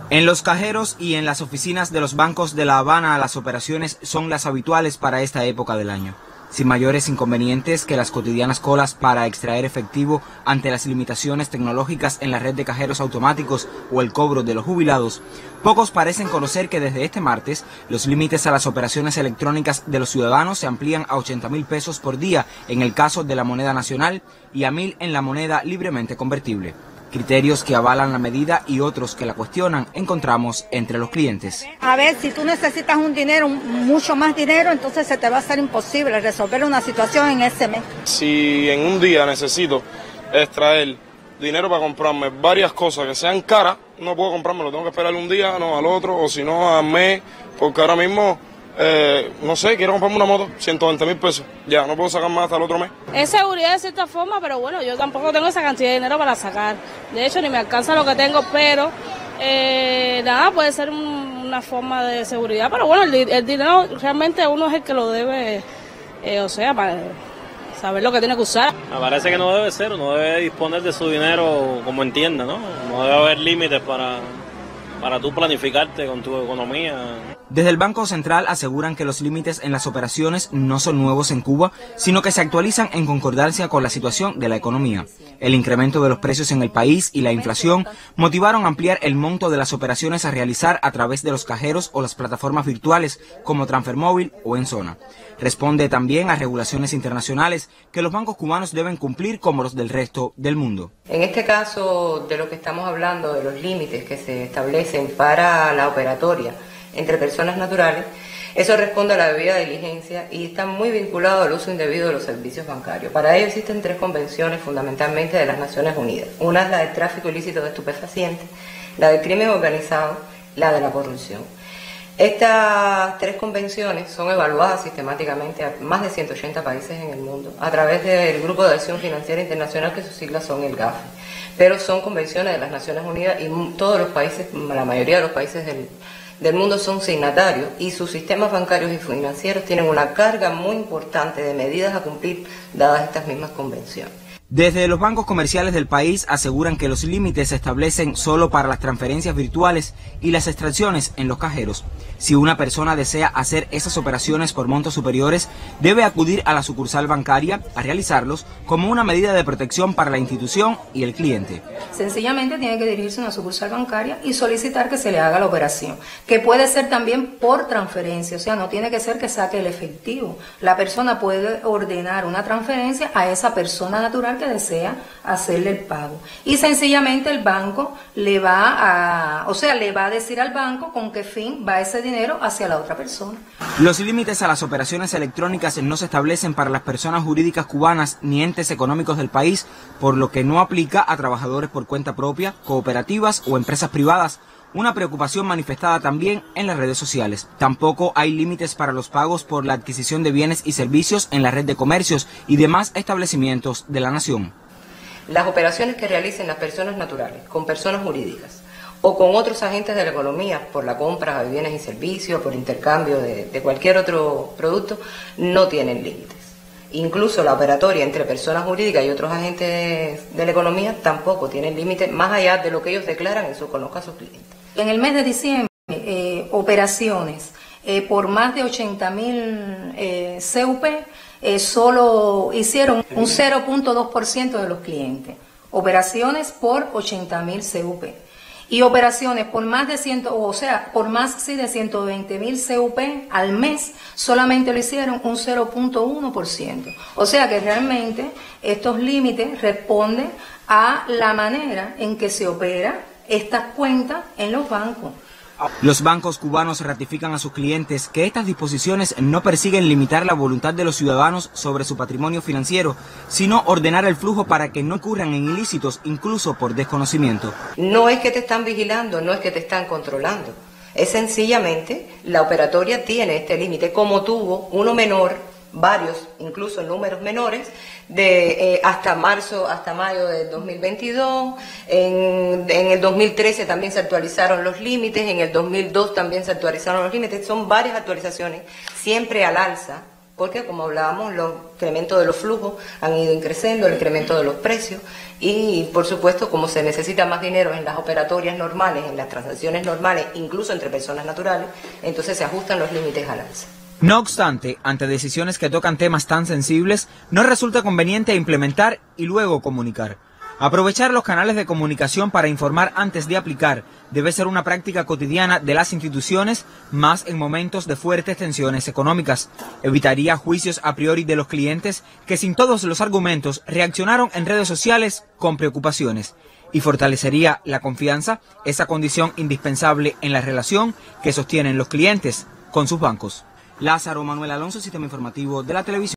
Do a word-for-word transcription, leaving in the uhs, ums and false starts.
En los cajeros y en las oficinas de los bancos de La Habana, las operaciones son las habituales para esta época del año, sin mayores inconvenientes que las cotidianas colas para extraer efectivo ante las limitaciones tecnológicas en la red de cajeros automáticos o el cobro de los jubilados. Pocos parecen conocer que desde este martes los límites a las operaciones electrónicas de los ciudadanos se amplían a ochenta mil pesos por día en el caso de la moneda nacional y a mil en la moneda libremente convertible. Criterios que avalan la medida y otros que la cuestionan encontramos entre los clientes. A ver, si tú necesitas un dinero, mucho más dinero, entonces se te va a hacer imposible resolver una situación en ese mes. Si en un día necesito extraer dinero para comprarme varias cosas que sean caras, no puedo comprármelo, tengo que esperar un día, no al otro, o si no al mes, porque ahora mismo... Eh, no sé, quiero comprarme una moto, ciento veinte mil pesos, ya, no puedo sacar más hasta el otro mes. Es seguridad de cierta forma, pero bueno, yo tampoco tengo esa cantidad de dinero para sacar. De hecho, ni me alcanza lo que tengo, pero eh, nada, puede ser un, una forma de seguridad. Pero bueno, el, el dinero realmente uno es el que lo debe, eh, o sea, para saber lo que tiene que usar. Me parece que no debe ser, uno debe disponer de su dinero como entienda, ¿no? No debe haber límites para, para tú planificarte con tu economía. Desde el Banco Central aseguran que los límites en las operaciones no son nuevos en Cuba, sino que se actualizan en concordancia con la situación de la economía. El incremento de los precios en el país y la inflación motivaron a ampliar el monto de las operaciones a realizar a través de los cajeros o las plataformas virtuales como Transfermóvil o En Zona. Responde también a regulaciones internacionales que los bancos cubanos deben cumplir como los del resto del mundo. En este caso, de lo que estamos hablando, de los límites que se establecen para la operatoria entre personas naturales, eso responde a la debida diligencia y está muy vinculado al uso indebido de los servicios bancarios. Para ello existen tres convenciones fundamentalmente de las Naciones Unidas. Una es la del tráfico ilícito de estupefacientes, la del crimen organizado, la de la corrupción. Estas tres convenciones son evaluadas sistemáticamente a más de ciento ochenta países en el mundo a través del Grupo de Acción Financiera Internacional, que sus siglas son el GAFI. Pero son convenciones de las Naciones Unidas y todos los países, la mayoría de los países del del mundo son signatarios y sus sistemas bancarios y financieros tienen una carga muy importante de medidas a cumplir dadas estas mismas convenciones. Desde los bancos comerciales del país aseguran que los límites se establecen solo para las transferencias virtuales y las extracciones en los cajeros. Si una persona desea hacer esas operaciones por montos superiores, debe acudir a la sucursal bancaria a realizarlos como una medida de protección para la institución y el cliente. Sencillamente tiene que dirigirse a una sucursal bancaria y solicitar que se le haga la operación, que puede ser también por transferencia, o sea, no tiene que ser que saque el efectivo. La persona puede ordenar una transferencia a esa persona natural que desea hacerle el pago y sencillamente el banco le va a, o sea, le va a decir al banco con qué fin va ese dinero hacia la otra persona. Los límites a las operaciones electrónicas no se establecen para las personas jurídicas cubanas ni entes económicos del país, por lo que no aplica a trabajadores por cuenta propia, cooperativas o empresas privadas. Una preocupación manifestada también en las redes sociales. Tampoco hay límites para los pagos por la adquisición de bienes y servicios en la red de comercios y demás establecimientos de la nación. Las operaciones que realicen las personas naturales con personas jurídicas o con otros agentes de la economía por la compra de bienes y servicios, por intercambio de, de cualquier otro producto, no tienen límites. Incluso la operatoria entre personas jurídicas y otros agentes de la economía tampoco tienen límites más allá de lo que ellos declaran en su conozca a sus clientes. En el mes de diciembre, eh, operaciones eh, por más de ochenta mil eh, C U P eh, solo hicieron un cero punto dos por ciento de los clientes. Operaciones por ochenta mil C U P. Y operaciones por más de cien, o sea, por más sí, de ciento veinte mil C U P al mes, solamente lo hicieron un cero punto uno por ciento. O sea que realmente estos límites responden a la manera en que se opera estas cuentas en los bancos. Los bancos cubanos ratifican a sus clientes que estas disposiciones no persiguen limitar la voluntad de los ciudadanos sobre su patrimonio financiero, sino ordenar el flujo para que no ocurran en ilícitos, incluso por desconocimiento. No es que te están vigilando, no es que te están controlando. Es sencillamente, la operatoria tiene este límite, como tuvo uno menor, varios, incluso números menores, de eh, hasta marzo, hasta mayo del dos mil veintidós, en, en el dos mil trece también se actualizaron los límites, en el dos mil dos también se actualizaron los límites, son varias actualizaciones, siempre al alza, porque como hablábamos, los incrementos de los flujos han ido increciendo, el incremento de los precios y por supuesto como se necesita más dinero en las operatorias normales, en las transacciones normales, incluso entre personas naturales, entonces se ajustan los límites al alza. No obstante, ante decisiones que tocan temas tan sensibles, no resulta conveniente implementar y luego comunicar. Aprovechar los canales de comunicación para informar antes de aplicar debe ser una práctica cotidiana de las instituciones, más en momentos de fuertes tensiones económicas. Evitaría juicios a priori de los clientes que sin todos los argumentos reaccionaron en redes sociales con preocupaciones y fortalecería la confianza, esa condición indispensable en la relación que sostienen los clientes con sus bancos. Lázaro Manuel Alonso, Sistema Informativo de la Televisión.